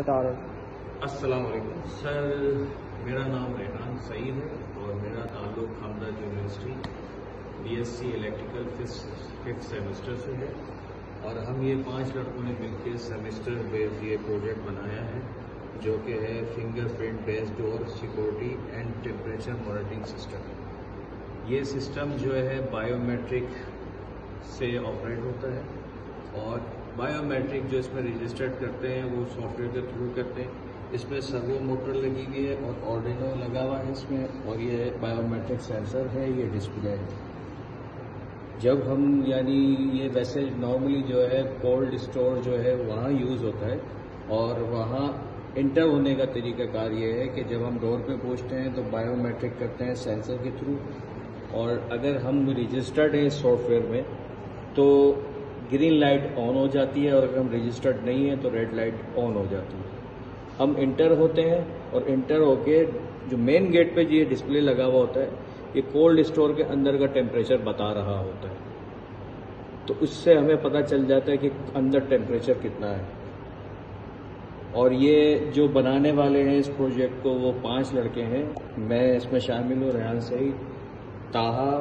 بتا رہے السلام علیکم سر، میرا نام ریحان سعید ہے اور میرا تعلق Hamdard university BSc electrical fifth semester سے ہے، اور ہم یہ 5 لڑکوں نے مل کے سیمسٹر بیس یہ پروجیکٹ بنایا ہے جو کہ ہے finger print base door security and temperature monitoring system. یہ سسٹم جو ہے بایو میٹرک سے آپریٹ ہوتا ہے، اور بایو میٹرک جو اس میں رجسٹرڈ کرتے ہیں وہ سافٹ ویئر کے تھرو کرتے ہیں۔ اس میں سرو موٹر لگی ہوئی ہے اور آرڈینو لگا ہوا ہے اس میں، اور یہ بایو میٹرک سینسر ہے، یہ ڈسپلے ہے۔ جب ہم یہ ویسے نارملی جو ہے کولڈ اسٹور جو ہے وہاں یوز ہوتا ہے، اور وہاں انٹر ہونے کا طریقہ کار یہ ہے کہ جب ہم ڈور پہ پہنچتے ہیں تو بایو میٹرک کرتے ہیں سینسر کے تھرو، اور اگر ہم رجسٹرڈ ہیں سافٹ ویئر میں تو گرین لائٹ آن ہو جاتی ہے، اور اگر ہم رجسٹرڈ نہیں ہیں تو ریڈ لائٹ آن ہو جاتی ہے۔ ہم انٹر ہوتے ہیں، اور انٹر ہو کے جو مین گیٹ پہ یہ ڈسپلے لگا ہوا ہوتا ہے یہ کولڈ اسٹور کے اندر کا ٹیمپریچر بتا رہا ہوتا ہے، تو اس سے ہمیں پتہ چل جاتا ہے کہ اندر ٹیمپریچر کتنا ہے۔ اور یہ جو بنانے والے ہیں اس پروجیکٹ کو وہ 5 لڑکے ہیں، میں اس میں شامل ہوں، ریحان سعید، طاہا،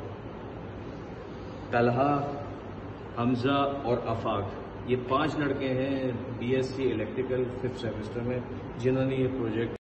طلحہ، حمزہ اور آفاق۔ یہ 5 لڑکے ہیں BSc الیکٹریکل ففتھ سیمسٹر میں جنہوں نے یہ پروجیکٹ